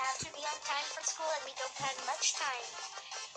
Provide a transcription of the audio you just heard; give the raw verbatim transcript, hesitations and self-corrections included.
have to be on time for school and we don't have much time.